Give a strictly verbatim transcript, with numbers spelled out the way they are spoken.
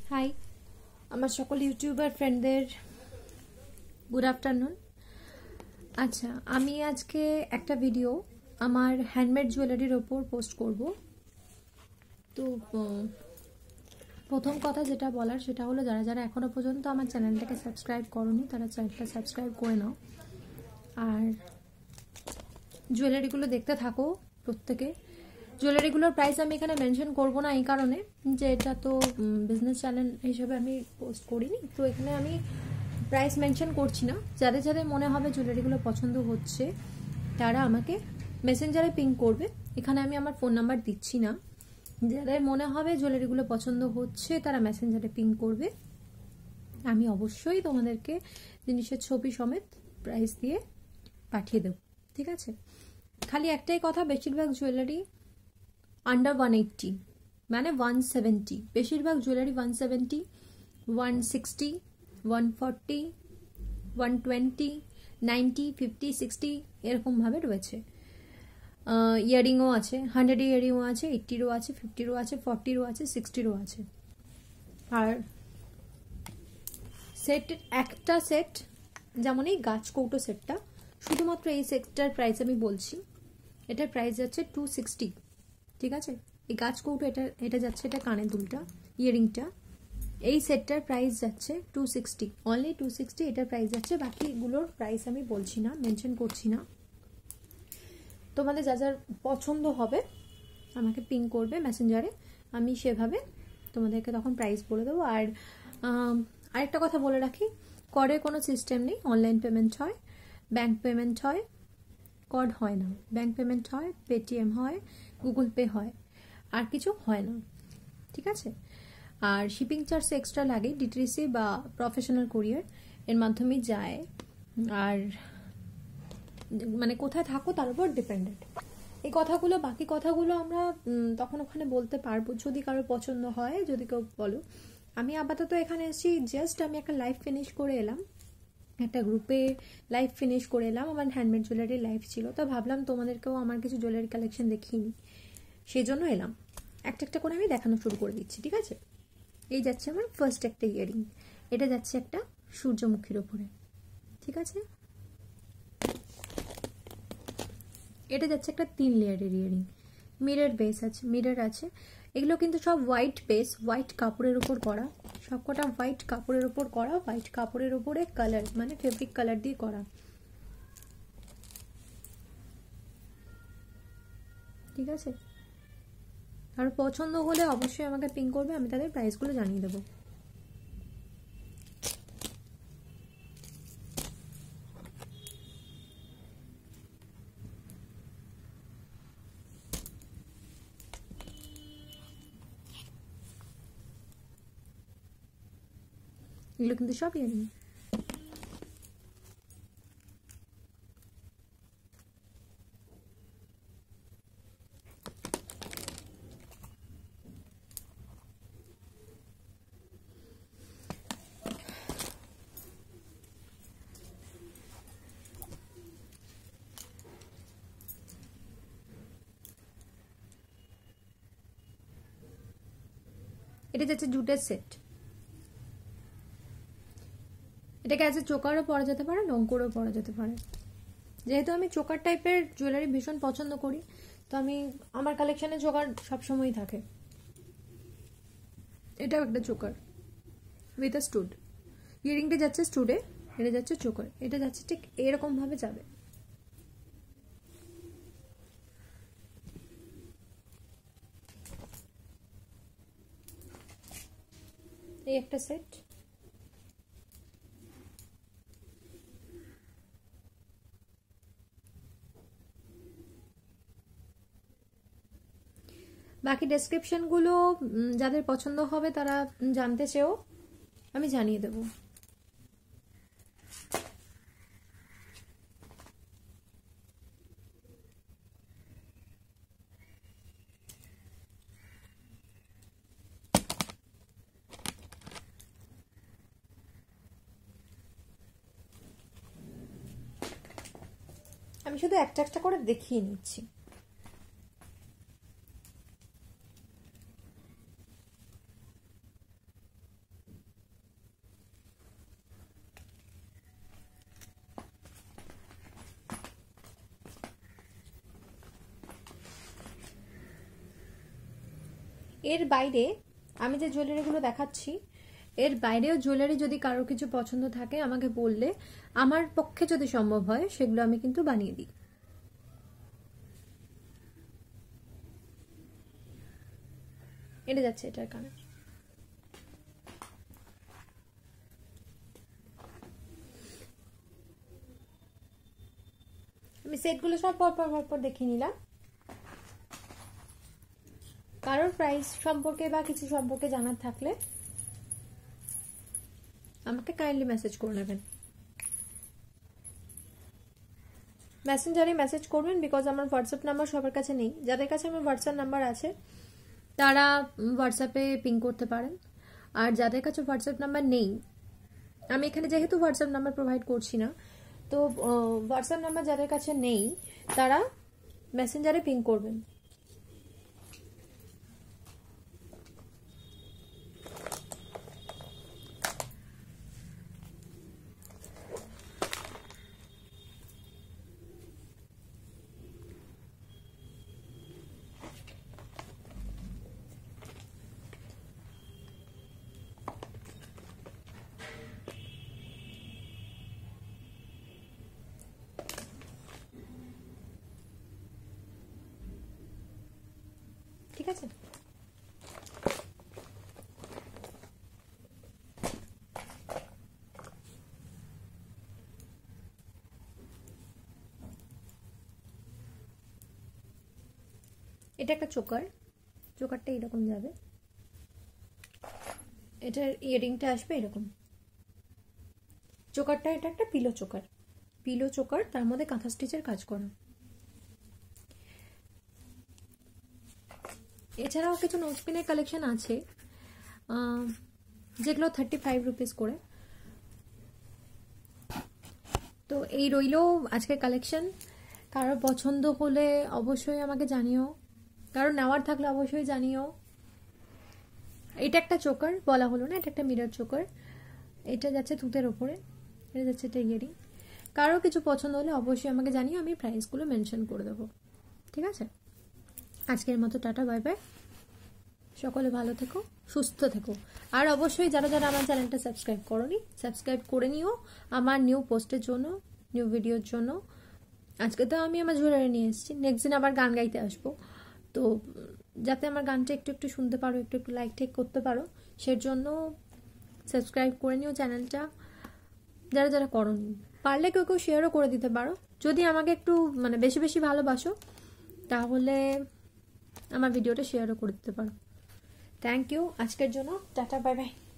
High আমার সকল YouTuber ফ্রেন্ডদের গুড আফটারনুন। আচ্ছা, আমি আজকে একটা ভিডিও আমার হ্যান্ডমেড জুয়েলারির ওপর পোস্ট করব। তো প্রথম কথা যেটা বলার সেটা হলো, যারা যারা এখনো পর্যন্ত আমার চ্যানেলটাকে সাবস্ক্রাইব করোনি তারা চ্যানেলটা সাবস্ক্রাইব করে নাও, আর জুয়েলারিগুলো দেখতে থাকো প্রত্যেকে। জুয়েলারিগুলোর প্রাইস আমি এখানে মেনশন করব না, এই কারণে যে এটা তো বিজনেস চ্যানেল হিসেবে আমি পোস্ট করিনি, তো এখানে আমি প্রাইস মেনশন করছি না। যাদের যাদের মনে হবে জুয়েলারিগুলো পছন্দ হচ্ছে তারা আমাকে মেসেঞ্জারে পিং করবে, এখানে আমি আমার ফোন নাম্বার দিচ্ছি না। যাদের মনে হবে জুয়েলারিগুলো পছন্দ হচ্ছে তারা মেসেঞ্জারে পিং করবে, আমি অবশ্যই তোমাদেরকে জিনিসের ছবি সমেত প্রাইস দিয়ে পাঠিয়ে দেব, ঠিক আছে? খালি একটাই কথা, বেশিরভাগ জুয়েলারি আন্ডার ওয়ান এইট্টি মানে ওয়ান সেভেন্টি, বেশিরভাগ jewellery one seventy, one sixty, one forty, one twenty, ninety, fifty, sixty এরকমভাবে রয়েছে। ইয়ারিংও আছে, হান্ড্রেড ইয়ারিংও আছে, এইট্টিরও আছে, ফিফটিরও আছে, ফর্টিরও আছে, সিক্সটিরও আছে। আর সেট একটা সেট, যেমন এই গাছ কৌটো সেটটা, শুধুমাত্র এই সেটটার প্রাইস আমি বলছি, এটার প্রাইস যাচ্ছে টু সিক্সটি, ঠিক আছে? এই গাছ কৌটো এটা এটা যাচ্ছে, এটা কানের দুলটা, ইয়ারিংটা, এই সেটটার প্রাইস যাচ্ছে two sixty, only two sixty এটার প্রাইস যাচ্ছে। বাকিগুলোর প্রাইস আমি বলছি না, মেনশন করছি না। তোমাদের যা যার পছন্দ হবে আমাকে পিং করবে মেসেঞ্জারে, আমি সেভাবে তোমাদেরকে তখন প্রাইস বলে দেবো। আর আরেকটা কথা বলে রাখি, করের কোনো সিস্টেম নেই, অনলাইন পেমেন্ট হয়, ব্যাংক পেমেন্ট হয়, কর্ড হয় না। ব্যাংক পেমেন্ট হয়, পেটিএম হয়, গুগল পে হয়, আর কিছু হয় না, ঠিক আছে? আর শিপিং চার্জ এক্সট্রা লাগে, ডিটিসি বা প্রফেশনাল কুরিয়ার এর মাধ্যমে যায়, আর মানে কোথায় থাকো তার উপর ডিপেন্ডেন্ট। এই কথাগুলো, বাকি কথাগুলো আমরা তখন ওখানে বলতে পারবো যদি কারোর পছন্দ হয়, যদি কেউ বলো। আমি আপাতত এখানে এসেছি, জাস্ট আমি একটা লাইভ ফিনিশ করে এলাম, একটা গ্রুপে লাইভ ফিনিশ করে এলাম, আমার হ্যান্ডমেড জুয়েলারি লাইভ ছিল, তো ভাবলাম তোমাদেরকেও আমার কিছু জুয়েলারি কালেকশন দেখিয়ে নিই, সেই জন্য এলাম। একটা একটা করে আমি দেখানো শুরু করে দিচ্ছি, ঠিক আছে? এই যাচ্ছে আমার ফার্স্ট একটা ইয়ারিং, এটা যাচ্ছে একটা সূর্যমুখীর ওপরে, ঠিক আছে? এটা যাচ্ছে একটা তিন লেয়ারের ইয়ারিং, মিরর বেস আছে, মিরর আছে। এগুলো কিন্তু সব হোয়াইট বেস, হোয়াইট কাপড়ের উপর করা, সবকটা হোয়াইট কাপড়ের উপর করা, হোয়াইট কাপড়ের উপরে কালার মানে ফেব্রিক কালার দিয়ে করা, ঠিক আছে? আর পছন্দ হলে অবশ্যই আমাকে পিং করবে, আমি তাদের প্রাইসগুলো জানিয়ে দেবো। এগুলো কিন্তু সব ইয়ারিং। এটা যাচ্ছে জুটের সেট, এটাকে অ্যাজ এ চোকারও পরা যেতে পারে, লঙ্করও পরা যেতে পারে। যেহেতু আমি চোকার টাইপের জুয়েলারি ভীষণ পছন্দ করি, তো আমি আমার কালেকশনে চোকার সবসময়ই থাকে। এটাও একটা চোকার উইথ আ স্টুড, ইয়ারিংটা যাচ্ছে স্টুডে, এটা যাচ্ছে চোকার, এটা যাচ্ছে ঠিক এরকম ভাবে যাবে। এই একটা সেট, বাকি ডেসক্রিপশনগুলো যাদের পছন্দ হবে তারা জানতে চেয়েও আমি জানিয়ে দেব। আমি শুধু একটা একটা করে দেখিয়ে নিচ্ছি। এর বাইরে আমি যে জুয়েলারিগুলো দেখাচ্ছি এর বাইরেও জুয়েলারি যদি কারোর কিছু পছন্দ থাকে আমাকে বললে আমার পক্ষে যদি সম্ভব হয় সেগুলো আমি কিন্তু বানিয়ে দিই। এটা যাচ্ছে এটার কানে। আমি সেটগুলো সব পর পর পর পর দেখিয়ে নিলাম। কারোর প্রাইস সম্পর্কে বা কিছু সম্পর্কে জানার থাকলে আমাকে কাইন্ডলি মেসেজ করে নেবেন। মেসেঞ্জারে মেসেজ করবেন, বিকজ আমার হোয়াটসঅ্যাপ নাম্বার সবার কাছে নেই। যাদের কাছে আমার হোয়াটসঅ্যাপ নাম্বার আছে তারা হোয়াটসঅ্যাপে পিং করতে পারেন, আর যাদের কাছে হোয়াটসঅ্যাপ নাম্বার নেই, আমি এখানে যেহেতু হোয়াটসঅ্যাপ নাম্বার প্রোভাইড করছি না, তো হোয়াটসঅ্যাপ নাম্বার যাদের কাছে নেই তারা মেসেঞ্জারে পিং করবেন। ঠিক আছে, এটা একটা চোকার, চোকারটা এরকম যাবে, এটার ইয়ারিংটা আসবে এরকম। চোকারটা এটা একটা পিলো চোকার, পিলো চোকার, তার মধ্যে কাঁথা স্টিচের কাজ করা। এছাড়াও কিছু নোজপিনের কালেকশন আছে যেগুলো থার্টি ফাইভ রুপিস করে। তো এই রইল আজকের কালেকশন। কারোর পছন্দ হলে অবশ্যই আমাকে জানিও, কারোর নেওয়ার থাকলে অবশ্যই জানিও। এটা একটা চোকার বলা হলো না, এটা একটা মিরর চোকার, এটা যাচ্ছে তুতের ওপরে, এটা যাচ্ছে এটা ইয়ারিং। কারো কিছু পছন্দ হলে অবশ্যই আমাকে জানিও, আমি প্রাইসগুলো মেনশন করে দেবো। ঠিক আছে, আজকের মতো টাটা, বাই বাই। সকলে ভালো থেকো, সুস্থ থেকো। আর অবশ্যই যারা যারা আমার চ্যানেলটা সাবস্ক্রাইব করোনি সাবস্ক্রাইব করে নিও আমার নিউ পোস্টের জন্য, নিউ ভিডিওর জন্য। আজকে তো আমি আমার জুয়েলারি নিয়ে এসেছি, নেক্সট দিন আবার গান গাইতে আসবো, তো যাতে আমার গানটা একটু একটু শুনতে পারো, একটু একটু লাইক টেক করতে পারো, সের জন্য সাবস্ক্রাইব করে নিও চ্যানেলটা যারা যারা করোনি। পারলে কেউ কেউ শেয়ারও করে দিতে পারো, যদি আমাকে একটু মানে বেশি বেশি ভালোবাসো তাহলে আমার ভিডিওটা শেয়ারও করে দিতে পারো। থ্যাংক ইউ, আজকের জন্য টাটা, বাই বাই।